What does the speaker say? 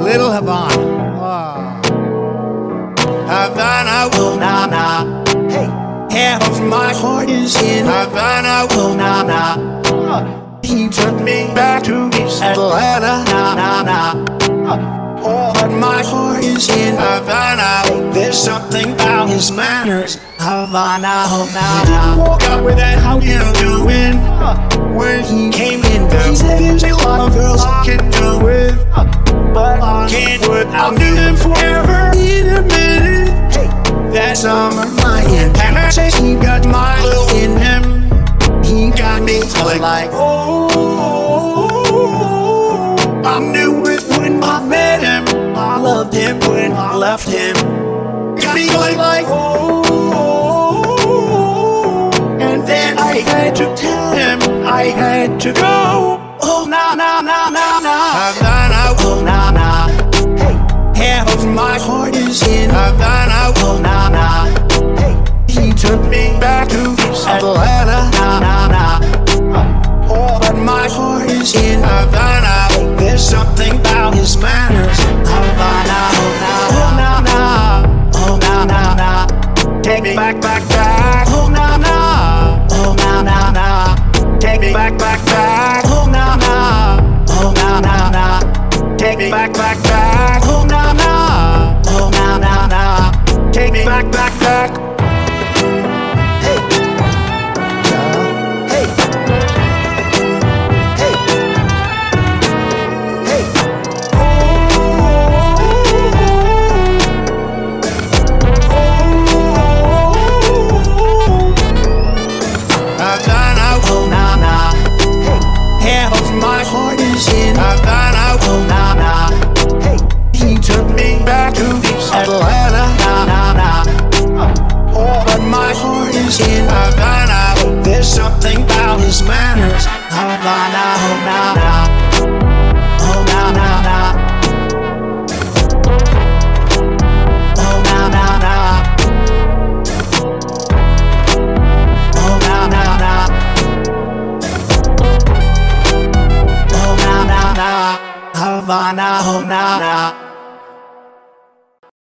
Little Havana. Havana, oh na na. Hey, half of my heart is in Havana, oh na na. He took me back to East Atlanta, na na na. All of my heart is in Havana. There's something about his manners, Havana, oh na na. Woke up with that, how you doing? When he came in, he said there's a lot of girls I can do with, but I can't without him forever. In a minute, hey, that summer my antenna says he got my little in him. He got me feeling like, oh, I knew it when I met him. I loved him when I left him. Got me feeling like, oh, and then I had to tell him I had to go. Oh na na na na na, Havana, oh na na. Hey, half of my heart is in Havana, oh na na. Hey, he took me back to East Atlanta, na na na. All that my heart is in Havana. There's something about his manners, Havana, oh na na, oh na na na. Take me back, back, back, oh na na, oh na na na. Take me back, back, back, oh na na, oh na na na. Take me back, back, back, oh na na, oh na na na. Take me back, back, back. Hey, hey, hey, hey. Havana, oh na na. Hey, half of my heart is in Havana, oh na na. Hey, he took me back to East Atlanta, na na na. All but my heart is in Havana. There's something about his manners, Havana, oh na na, oh na na na, oh na na na, oh na na na, oh na na na, Havana, oh na na.